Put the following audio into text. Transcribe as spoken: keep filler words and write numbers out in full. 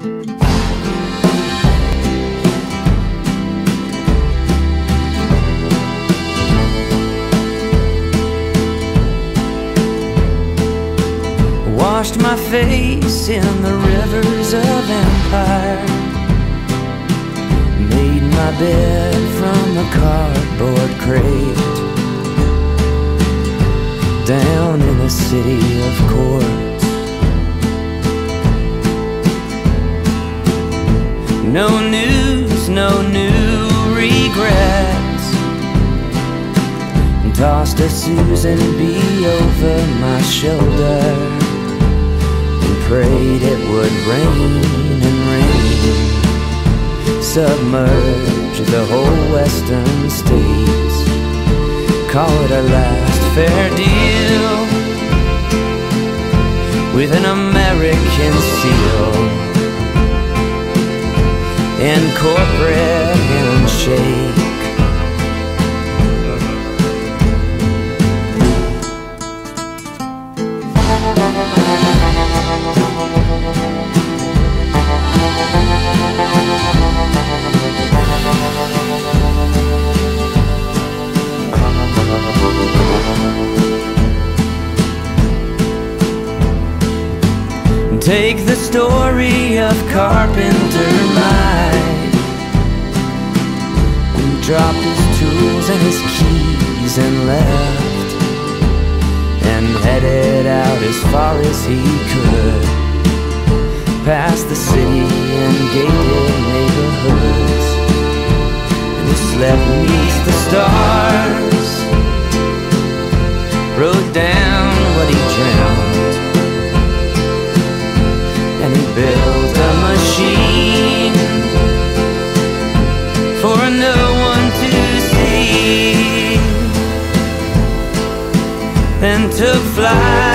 Washed my face in the rivers of empire, made my bed from a cardboard crate, down in a city of quartz. No news, no new regrets. Tossed a Susan B over my shoulder, prayed it would rain and rain, submerge the whole western states, call it our last fair deal, with an American seal and corporate handshake. Take the story of Carpenter Mike, who dropped his tools and his keys and left, and headed out as far as he could, past the city and gated neighborhoods, and he slept beneath the stars, wrote down what he dreamt, and he built a machine for no one to see, then took flight